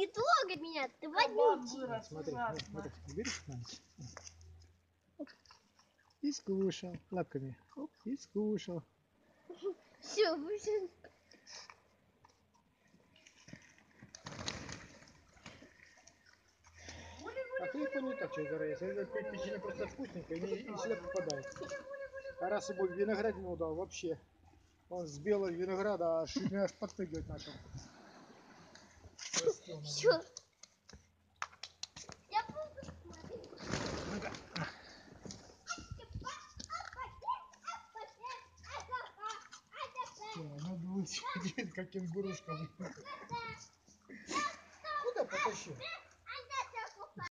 Не трогай меня, ты вонючий. Смотри, вот так берешь на ночь. И скушал лапками. Оп, и скушал. Все, вышел. А хлеб не так что зарается. Это печенье просто вкусненькое и сюда попадает. А раз ему виноградину дал, вообще. Он с белого винограда аж подпрыгивать начал. Все. Я буду смотреть. Надо лучше как кенгурушка.